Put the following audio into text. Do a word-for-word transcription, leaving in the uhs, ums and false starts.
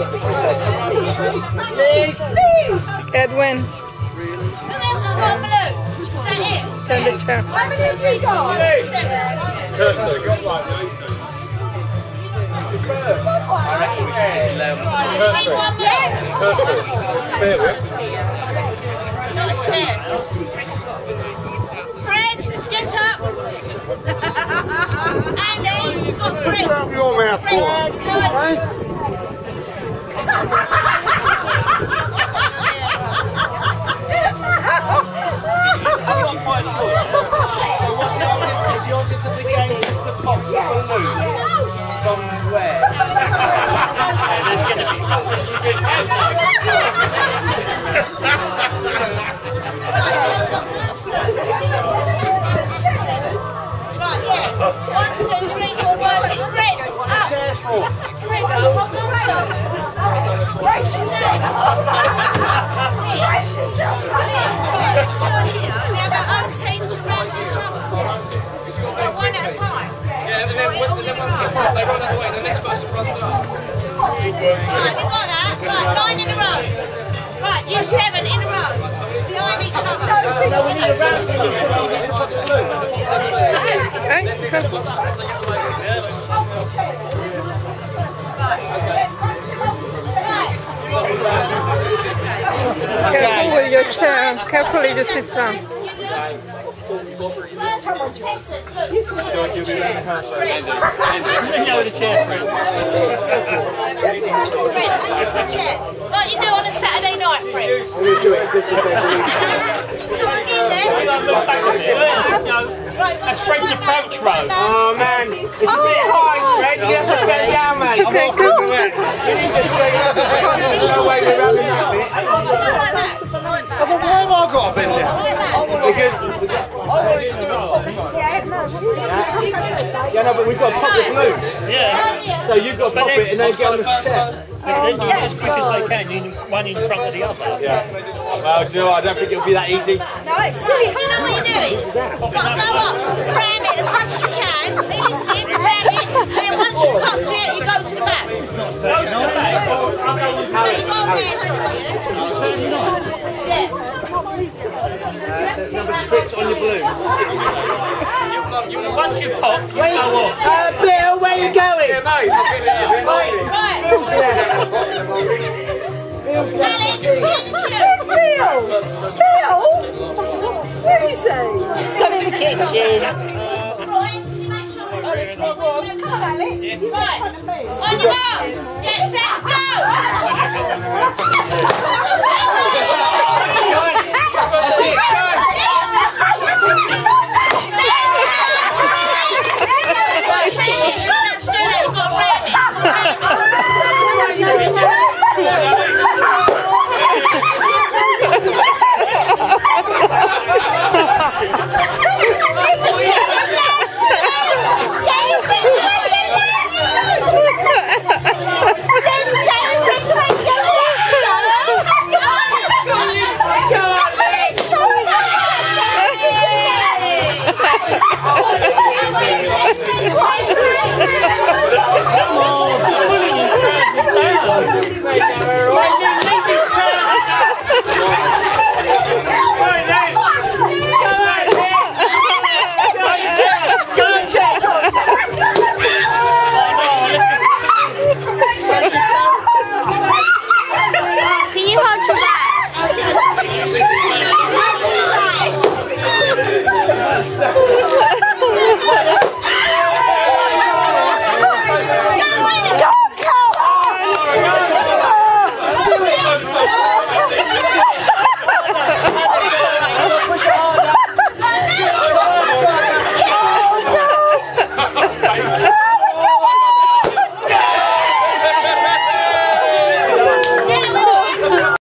Please, please. Edwin. Stand the chair. How many have we got? Kirsty, got one, I reckon we should just allow Kirsty. Kirsty, spare with. Not a spare. Fred, get up. Andy, you've got Fred. Open your mouth for. I'm quite sure. So what's the object? Is the object of the game just the pop balloon? From where? There's going to be Right, yeah. One, two, three, four, five, six. Fred, up. chairs for? Fred, up. Brace yourself. Brace yourself. We have our own tables around each other. One at a time. Yeah, and then, when, and then once they run, they run out of the way, the next person runs up. Right, we got that. Right, nine in a row. Right, you seven in a row. Behind each other. So we need a round to get somebody to pop the balloon. Okay. Careful with your chair. Careful if you sit down. Like you do on a Saturday night, Fred. That's Fred's approach road. Oh man, it's a bit high, Fred. You have to go down, mate. Okay, go. You need to stay up. There's no way we're running that bit. Oh, but why have I got to bend down? Because yeah, no, but we've got to pop the balloon. Yeah. So you've got to pop it and then get on the chair. They do it as quick as they can, in one in front of the other. Yeah. Well, do you know what? I don't think it'll be that easy. No, it's really hard. You know what you're doing? You've got to go up, round it as much as you can, be listening, round it, and then once you've popped it, you go to the back. No, you go on this. Yeah. There's number six on your balloon. Once you pop, you go off. Uh, Bill, where are you going? Yeah, mate. I've been here. Right. Alex, it's Bill! Bill! Where is he? He's gone in the kitchen. Right, can you make sure it's Come on, Alex. right. On your marks. Get set, go! That's it, go! Let's do that. We've got rabbit. Come on!